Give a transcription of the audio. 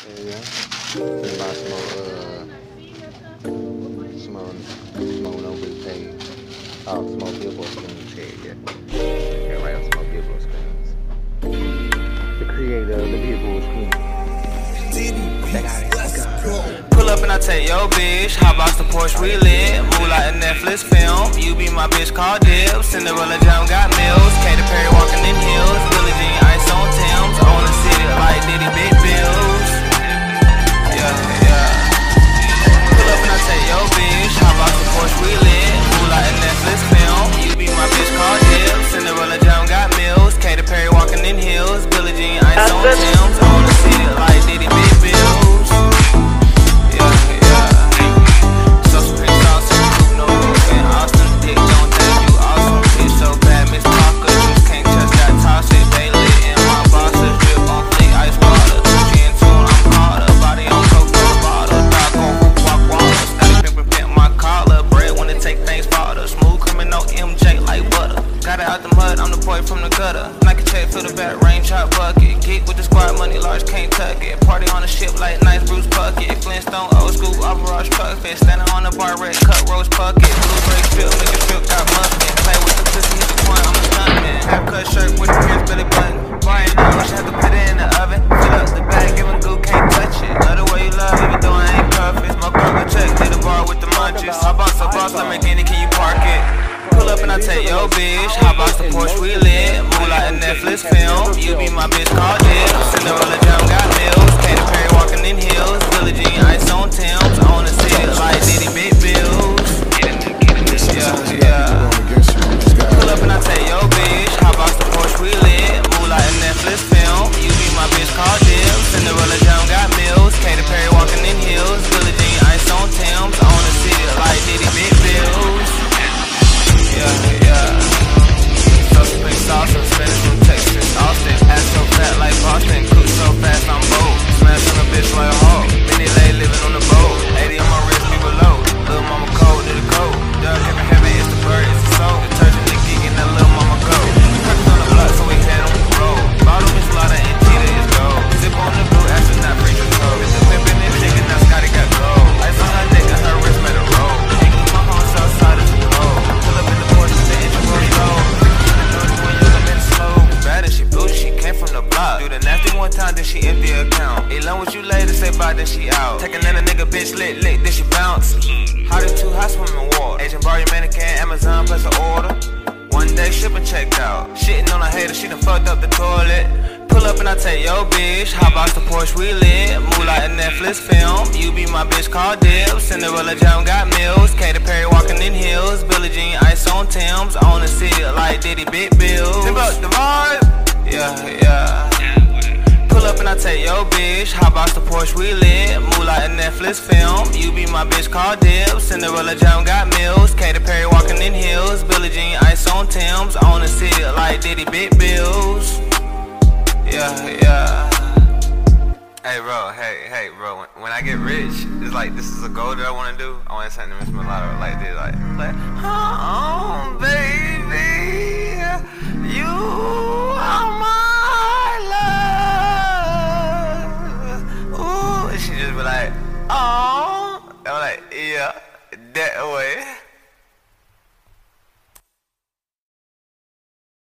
Yeah. Think about smoke no big page. Oh, smoke billboard screens. Yeah. Everybody else smoke billboard screens. The creator of the billboard screen. Pull up and I take your bitch. Hot box the Porsche, we lit. Move like a Netflix film. You be my bitch, call dibs. Cinderella Jam got meals. Katy Perry walking in heels. Billie Jean ice on Tim's. On the city like Diddy, big bills. Yeah. Pull up and I take your bitch. Hot box the Porsche, we lit. Move like a Netflix film. You be my bitch, call dibs. Cinderella Jam got meals. Katy Perry walking in heels. Billie Jean ice on Tim's. On the city like Diddy, big bills. From the gutter, Nike check for the back, rain chop bucket. Geek with the squad money, large can't tuck it. Party on the ship like nice Bruce Bucket. Flintstone old school overrush truck fit. Standing on the bar, red cut rose bucket. Blue break strip, nigga strip got muffin. Play with the pussy, hit the point, I'm a stuntman. Half cut shirt with the pants belly button. Buying now, wish I had to put it in the oven. Fill up the bag, giving goo, can't touch it. Love the way you love, even though I ain't perfect. Smoke burger check, hit the bar with the munchies. I boss, Lamborghini, can you park it? Pull up and I take your bitch. Hot box the Porsche, we lit. Move like a Netflix film. You be my bitch, call dibs. Cinderella Jam got meals. Katy Perry walking in heels. Billie Jean ice on Tim's. On the city like Diddy, big bills. Yeah. Pull up and I take your bitch. Hot box the Porsche, we lit. Move like a Netflix film. You be my bitch, call dibs. Cinderella Jam got meals. Katy Perry walking in heels. Billie Jean ice on Tim's. On the city like Diddy, big bills. Yeah. So spring sauce and spinach from Texas, Austin. Ass so fat like Boston. Cook so fast, I'm bold. Smash on a bitch like a hoe. Mini lay living on the boat. 80 on my wrist, we below. Little mama cold to the cold. Dog heavy, heavy, it's the bird, it's the soul. Detergent the geek and that little mama go. Perks on the block, so we head on the road. Bottle is slaughter and Tita is gold. Zip on the blue, astronaut, free control. It's the pimpin' and chicken, now Scotty got gold. Ice on her neck and her wrist made a roll. Ain't my home, south side is the cold. Pull up in the Porsche, the engine roll low. She bougie, she came from the block. Do the nasty one time, then she empty account. Ain't learn what you later, say bye, then she out. Take another nigga, bitch, lick, then she bounce. Hotter too hot, swimming water. Agent bar your mannequin, Amazon, place an order. One day, shipping checked out. Shitting on a hater, she done fucked up the toilet. Pull up and I take your bitch. Hot box the Porsche, we lit. Move like a Netflix film. You be my bitch, call dibs. Cinderella Jam got meals. Katy Perry walking in heels. Billie Jean ice on Tim's. On the city like Diddy, big bills. Tip up the vibe. Yeah. Pull up and I take your bitch. Hot box the Porsche, we lit. Move like a Netflix film. You be my bitch, call dibs. Cinderella Jam got meals. Katy Perry walking in heels. Billie Jean ice on Tim's. On the city like Diddy, big bills. Yeah. Hey, bro. When I get rich, it's like this is a goal that I want to do. I want to sign the Miss Mulatto like this, like, oh, baby, you.